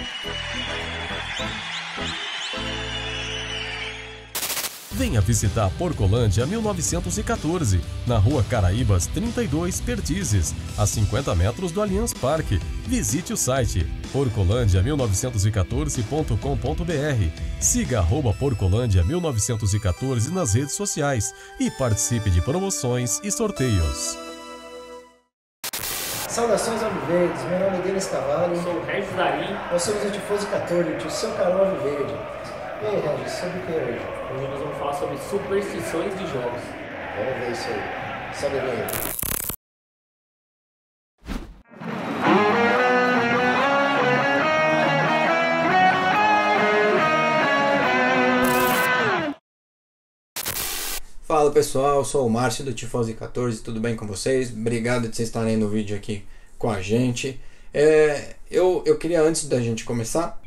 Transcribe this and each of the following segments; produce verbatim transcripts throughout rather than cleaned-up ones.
Venha visitar Porcolândia mil novecentos e quatorze, na Rua Caraíbas trinta e dois, Perdizes, a cinquenta metros do Allianz Parque. Visite o site porcolândia mil novecentos e quatorze ponto com ponto br. Siga arroba Porcolândia mil novecentos e quatorze nas redes sociais e participe de promoções e sorteios. Saudações alviverdes, meu nome é Denis Cavalli. Sou o Regis Dari. Nós somos o Tifoso Católico, o seu canal alviverde. E aí, Regis, sobre o que hoje? Hoje nós vamos falar sobre superstições de jogos. Vamos ver isso aí. Sobe a vinheta. Fala pessoal, eu sou o Márcio do Tifosi quatorze, tudo bem com vocês? Obrigado de vocês estarem no vídeo aqui com a gente. É, eu, eu queria, antes da gente começar,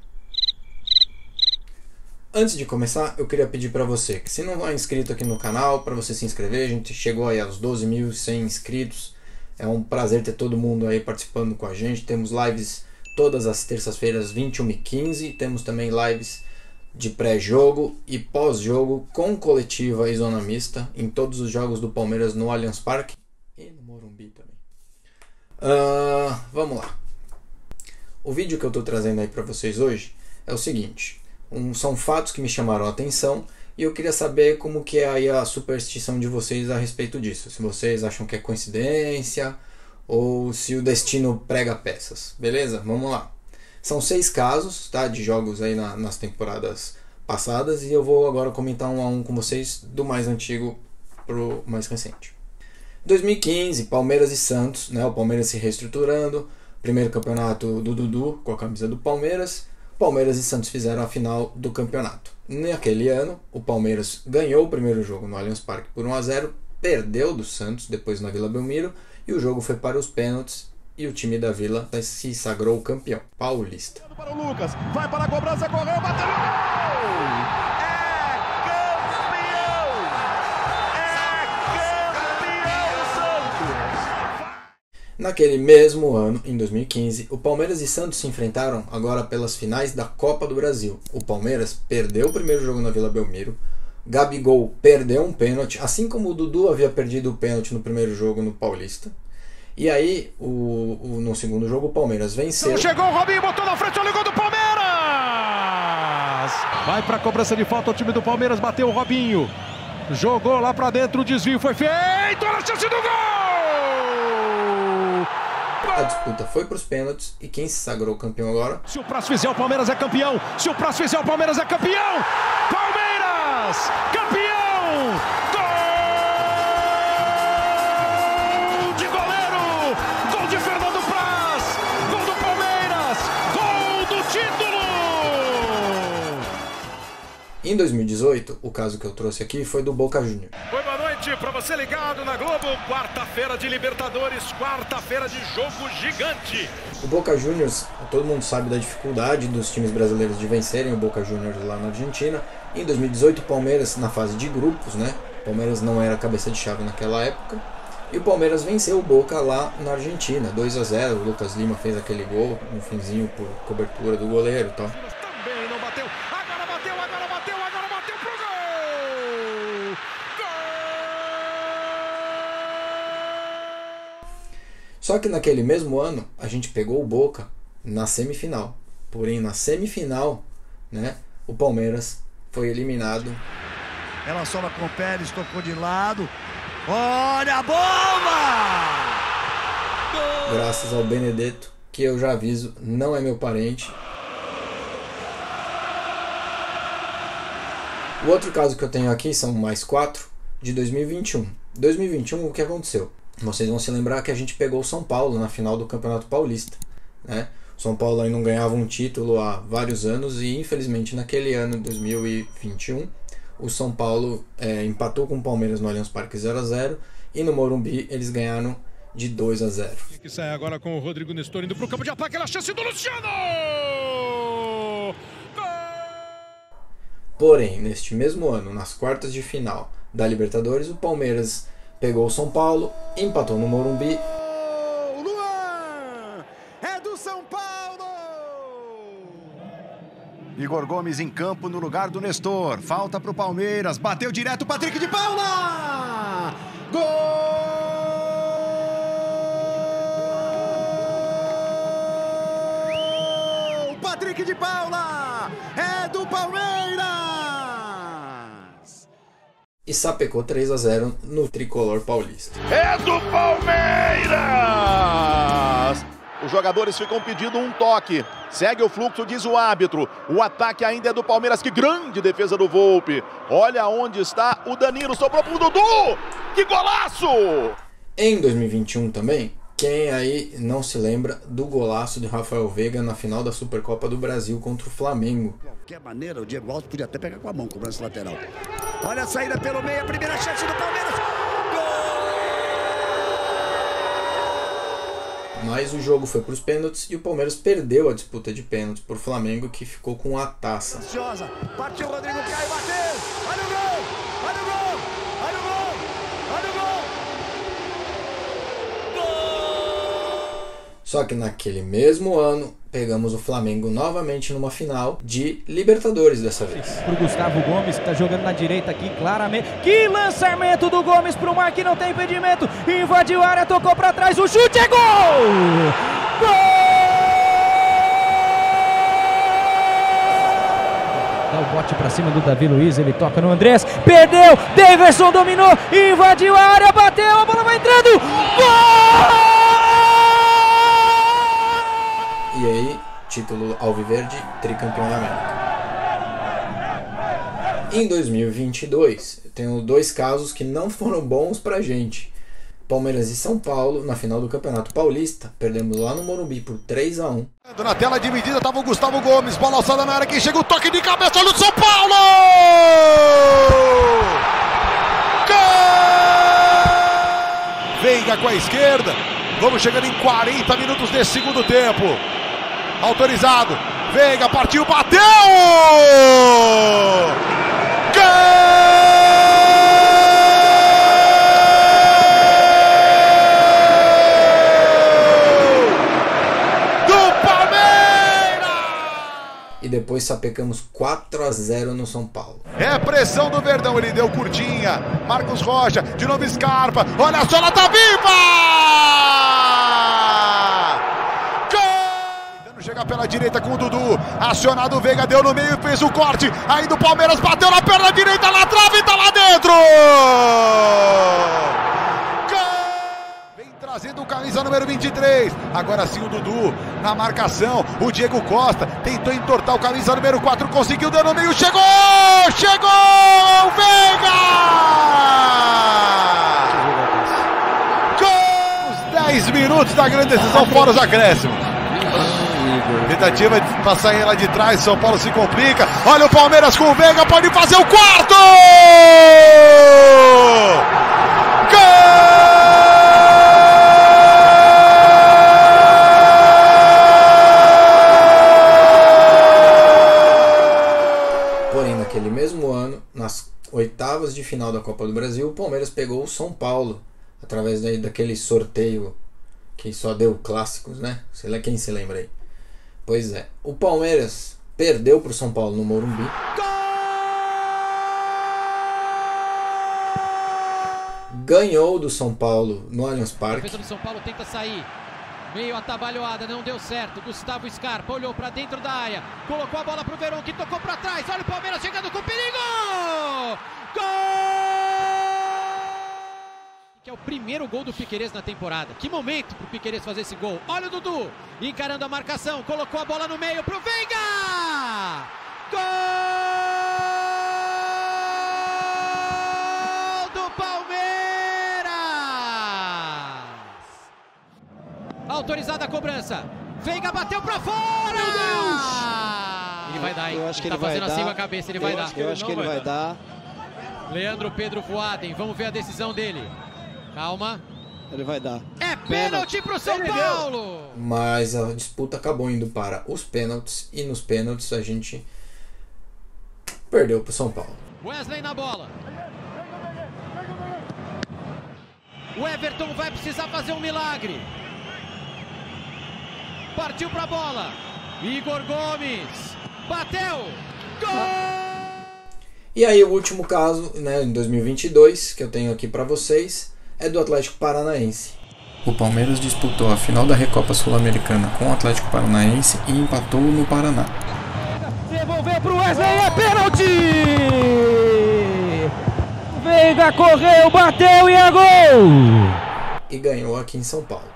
antes de começar, eu queria pedir para você que se não é inscrito aqui no canal, para você se inscrever. A gente chegou aí aos doze mil e cem inscritos. É um prazer ter todo mundo aí participando com a gente. Temos lives todas as terças-feiras, vinte e uma e quinze. Temos também lives de pré-jogo e pós-jogo com coletiva e zona mista em todos os jogos do Palmeiras no Allianz Parque e no Morumbi também. Uh, vamos lá. O vídeo que eu estou trazendo aí para vocês hoje é o seguinte. Um, são fatos que me chamaram a atenção e eu queria saber como que é aí a superstição de vocês a respeito disso. Se vocês acham que é coincidência ou se o destino prega peças. Beleza? Vamos lá. São seis casos, tá, de jogos aí na, nas temporadas passadas e eu vou agora comentar um a um com vocês do mais antigo pro mais recente. dois mil e quinze, Palmeiras e Santos, né, o Palmeiras se reestruturando, primeiro campeonato do Dudu com a camisa do Palmeiras. Palmeiras e Santos fizeram a final do campeonato. Naquele ano, o Palmeiras ganhou o primeiro jogo no Allianz Parque por um a zero, perdeu do Santos depois na Vila Belmiro e o jogo foi para os pênaltis e o time da Vila se sagrou campeão paulista. Para o Lucas, vai para a cobrança, correu, bateu no gol! Naquele mesmo ano, em dois mil e quinze, o Palmeiras e Santos se enfrentaram agora pelas finais da Copa do Brasil. O Palmeiras perdeu o primeiro jogo na Vila Belmiro, Gabigol perdeu um pênalti, assim como o Dudu havia perdido o pênalti no primeiro jogo no Paulista. E aí, o, o, no segundo jogo, o Palmeiras venceu. Chegou o Robinho, botou na frente, olha o gol do Palmeiras! Vai para a cobrança de falta, o time do Palmeiras bateu o Robinho. Jogou lá para dentro, o desvio foi feito, olha a chance do gol! A disputa foi para os pênaltis e quem se sagrou campeão agora? Se o Prazo fizer, o Palmeiras é campeão. Se o Prazo fizer, o Palmeiras é campeão. Palmeiras, campeão! Gol de goleiro! Gol de Fernando Praz! Gol do Palmeiras! Gol do título! Em dois mil e dezoito, o caso que eu trouxe aqui foi do Boca Juniors. Oi, boa noite para você ligado na Globo. Quarta-feira de Libertadores, quarta-feira de jogo gigante. O Boca Juniors, todo mundo sabe da dificuldade dos times brasileiros de vencerem o Boca Juniors lá na Argentina. Em dois mil e dezoito, o Palmeiras, na fase de grupos, né? O Palmeiras não era cabeça de chave naquela época. E o Palmeiras venceu o Boca lá na Argentina, dois a zero. O Lucas Lima fez aquele gol no finzinho por cobertura do goleiro e tal. Também não bateu. Agora bateu, agora bateu, agora bateu pro gol! Só que naquele mesmo ano, a gente pegou o Boca na semifinal. Porém, na semifinal, né, o Palmeiras foi eliminado. Ela sola com o Pérez, tocou de lado. Olha a bomba! Graças ao Benedetto, que eu já aviso, não é meu parente. O outro caso que eu tenho aqui são mais quatro, de dois mil e vinte e um. dois mil e vinte e um, o que aconteceu? Vocês vão se lembrar que a gente pegou o São Paulo na final do Campeonato Paulista, né? O São Paulo aí não ganhava um título há vários anos e infelizmente naquele ano, dois mil e vinte e um, o São Paulo é, empatou com o Palmeiras no Allianz Parque zero a zero e no Morumbi eles ganharam de dois a zero. Que sai agora com o Rodrigo Nestor indo para o campo de ataque, aquela chance do Luciano! Porém, neste mesmo ano, nas quartas de final da Libertadores, o Palmeiras pegou o São Paulo, empatou no Morumbi. Luan! É do São Paulo! Igor Gomes em campo no lugar do Nestor. Falta para o Palmeiras. Bateu direto o Patrick de Paula! Gol! Patrick de Paula! É do Palmeiras! E sapecou três a zero no tricolor paulista. É do Palmeiras! Os jogadores ficam pedindo um toque. Segue o fluxo, diz o árbitro. O ataque ainda é do Palmeiras. Que grande defesa do Volpi. Olha onde está o Danilo. Sobrou pro Dudu. Que golaço! Em dois mil e vinte e um também, quem aí não se lembra do golaço de Rafael Veiga na final da Supercopa do Brasil contra o Flamengo? De qualquer maneira, o Diego Alves podia até pegar com a mão, cobrança lateral. Olha a saída pelo meio, a primeira chance do Palmeiras. Mas o jogo foi para os pênaltis e o Palmeiras perdeu a disputa de pênaltis por Flamengo, que ficou com a taça. Ansiosa, partiu o Rodrigo Caio, bateu! Olha o gol! Olha o gol! Olha o gol! Olha o gol! Só que naquele mesmo ano, pegamos o Flamengo novamente numa final de Libertadores dessa vez. Pro Gustavo Gomes, que tá jogando na direita aqui, claramente. Que lançamento do Gomes pro mar, que não tem impedimento. Invadiu a área, tocou pra trás, o chute é gol! Gol! Dá o bote pra cima do Davi Luiz, ele toca no Andrés, perdeu, Daverson dominou, invadiu a área, bateu, a bola vai entrando. Gol! E aí, título alviverde, tricampeão da América. Em dois mil e vinte e dois, tenho dois casos que não foram bons pra gente. Palmeiras e São Paulo, na final do Campeonato Paulista, perdemos lá no Morumbi por três a um. Na tela dividida estava o Gustavo Gomes, bola alçada na área, que chega o toque de cabeça, olha o São Paulo! Gol! Veiga com a esquerda, vamos chegando em quarenta minutos desse segundo tempo. Autorizado, Veiga partiu, bateu! Gol! Do Palmeiras! E depois sapecamos quatro a zero no São Paulo. É pressão do Verdão, ele deu curtinha. Marcos Rocha, de novo Scarpa, olha só, ela tá viva! Chega pela direita com o Dudu, acionado o Veiga, deu no meio e fez o corte, ainda o Palmeiras bateu na perna direita, na trave e tá lá dentro! Gol! Vem trazendo o camisa número vinte e três, agora sim o Dudu, na marcação, o Diego Costa, tentou entortar o camisa número quatro, conseguiu, deu no meio, chegou! Chegou! Veiga! Gol! Os dez minutos da grande decisão fora os acréscimos. Tentativa de passar ela de trás, São Paulo se complica. Olha o Palmeiras com o Veiga, pode fazer o quarto! Gol! Porém, naquele mesmo ano, nas oitavas de final da Copa do Brasil, o Palmeiras pegou o São Paulo, através daí daquele sorteio que só deu clássicos, né? Sei lá quem se lembra aí. Pois é, o Palmeiras perdeu para o São Paulo no Morumbi. Gol! Ganhou do São Paulo no Allianz Parque. A defesa do São Paulo tenta sair. Meio atabalhoada, não deu certo. Gustavo Scarpa olhou para dentro da área. Colocou a bola pro Verón, que tocou para trás. Olha o Palmeiras chegando com perigo! Gol! Que é o primeiro gol do Piquerez na temporada. Que momento pro Piquerez fazer esse gol. Olha o Dudu, encarando a marcação, colocou a bola no meio pro Veiga! Gol do Palmeiras! Autorizada a cobrança. Veiga bateu pra fora! Meu Deus! Ele vai dar, hein? Eu acho que ele ele tá vai fazendo dar. assim com a cabeça, ele vai eu dar. Acho, eu acho que ele vai dar. Leandro Pedro Voaden, vamos ver a decisão dele. Calma. Ele vai dar. É pênalti pro São Paulo! Mas a disputa acabou indo para os pênaltis. E nos pênaltis a gente perdeu pro São Paulo. Wesley na bola. O Everton vai precisar fazer um milagre. Partiu pra bola. Igor Gomes. bateu, gol! E aí o último caso, né, em dois mil e vinte e dois, que eu tenho aqui para vocês, é do Atlético Paranaense. O Palmeiras disputou a final da Recopa Sul-Americana com o Atlético Paranaense e empatou no Paraná. Devolveu pro Wesley, é pênalti! Veiga correu, bateu e é gol! E ganhou aqui em São Paulo.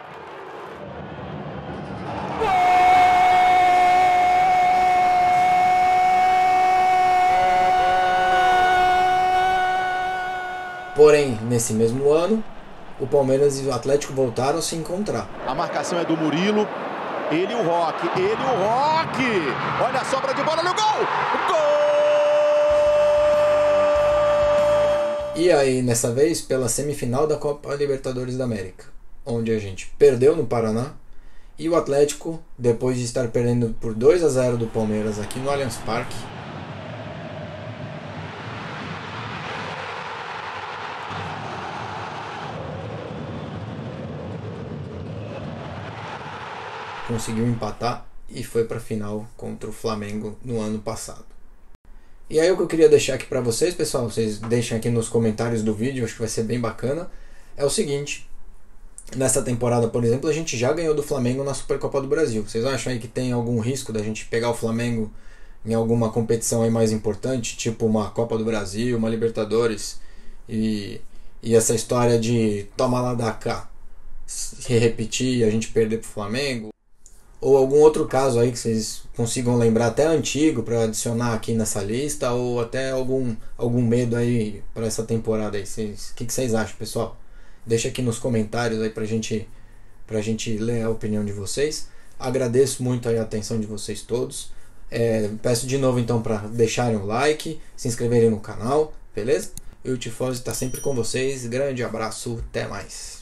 Porém, nesse mesmo ano, o Palmeiras e o Atlético voltaram a se encontrar. A marcação é do Murilo. Ele e o Roque. Ele e o Roque. Olha a sobra de bola no gol. Gol! E aí, nessa vez, pela semifinal da Copa Libertadores da América, onde a gente perdeu no Paraná. E o Atlético, depois de estar perdendo por dois a zero do Palmeiras aqui no Allianz Parque, conseguiu empatar e foi para a final contra o Flamengo no ano passado. E aí o que eu queria deixar aqui para vocês, pessoal, vocês deixem aqui nos comentários do vídeo, acho que vai ser bem bacana, é o seguinte: nessa temporada, por exemplo, a gente já ganhou do Flamengo na Supercopa do Brasil. Vocês acham aí que tem algum risco da gente pegar o Flamengo em alguma competição aí mais importante, tipo uma Copa do Brasil, uma Libertadores, e, e essa história de toma lá da cá se repetir e a gente perder pro Flamengo? Ou algum outro caso aí que vocês consigam lembrar, até antigo, para adicionar aqui nessa lista, ou até algum, algum medo aí para essa temporada aí. O que, que vocês acham, pessoal? Deixa aqui nos comentários aí pra gente, pra gente ler a opinião de vocês. Agradeço muito aí a atenção de vocês todos. É, peço de novo então para deixarem o like, se inscreverem no canal, beleza? E o Tifose está sempre com vocês. Grande abraço, até mais.